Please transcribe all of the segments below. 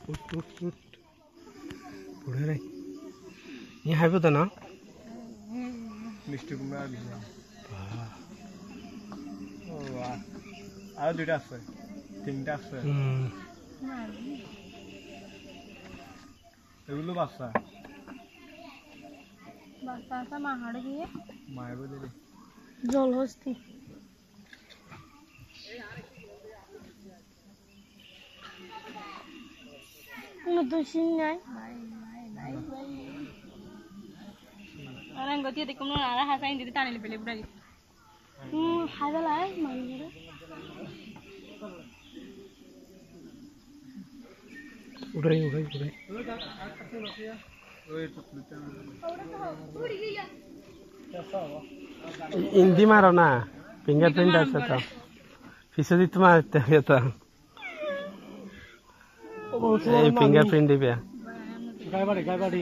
उठ उठ उठ उड़े रे ये है पता ना मिष्टी कुमड़ा दिया ओ वाह আর দুইটা আছে তিনটা আছে এগুলো বাচ্চা বাচ্চা আছে মা হাড়ে গিয়ে মায়ের বলে জল হস্তি নতুন সিং নাই আর গতি দেখুন আর হাসাইন দিতে টানিলে পেলে বুড়াই হাজালাই মাইরে उड़ाई उड़ाई उड़ाई हिंदी मारो ना फिंगरप्रिंट ऐसा था फिसदी तुम्हारे था ये फिंगरप्रिंट भी है गाय बाड़ी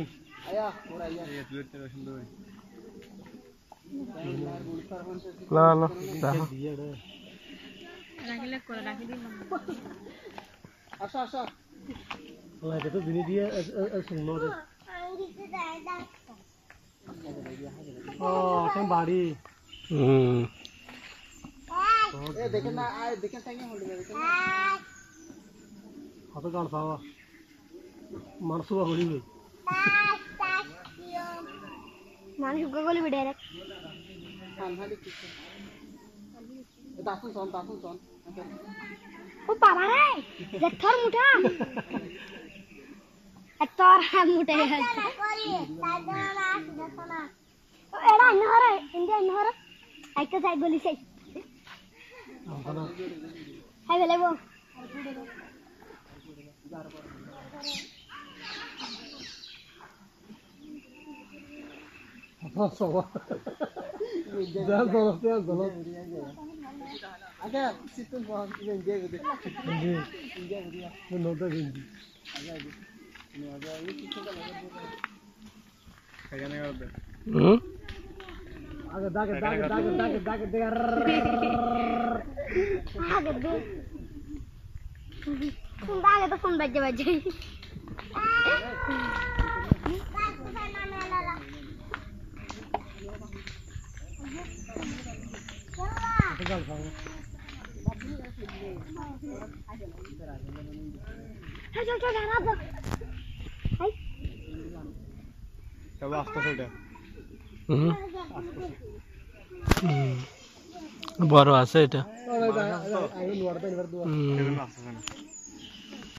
ला ला রাখিলে করে রাখি দিই আসো আসো ला तो बिनी दिए सुनो रे ओ तुम बाड़ी ए देखे ना आए देखे संगे होल्ड में देखे ना हाथ कान सावा मनसुवा होली में मान सुगा गोली भी डायरेक्ट खाली किसे दासुन सोन ओ पापा रे जत्थर मुठा एतर मुठे है एड़ा इनहर इंडिया इनहर आइके साइड गोली से हाय गेले वो apa sawa jangan salah ada situ bahas ini dia gitu ini menota ini ada ini kita kayaknya ada ada dagat dengar agak deh sumpah itu pun baca coba atas sudah বড় আছে এটা luar